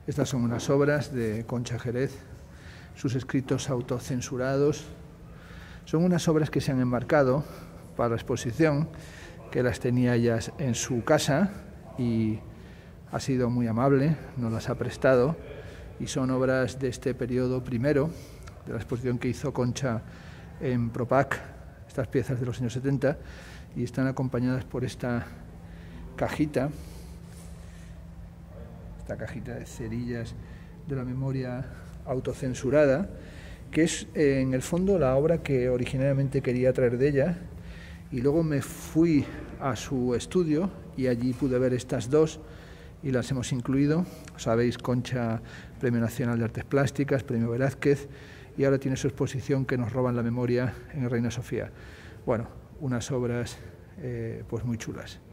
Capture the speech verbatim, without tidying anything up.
Estas son unas obras de Concha Jerez, sus escritos autocensurados. Son unas obras que se han enmarcado para la exposición, que las tenía ella en su casa y ha sido muy amable, nos las ha prestado, y son obras de este periodo primero, de la exposición que hizo Concha en Propac, estas piezas de los años setenta, y están acompañadas por esta cajita, esta cajita de cerillas de la memoria autocensurada, que es eh, en el fondo la obra que originalmente quería traer de ella, y luego me fui a su estudio y allí pude ver estas dos y las hemos incluido. Sabéis, Concha, Premio Nacional de Artes Plásticas, Premio Velázquez, y ahora tiene su exposición Que nos roban la memoria en el Reina Sofía. Bueno, unas obras eh, pues muy chulas.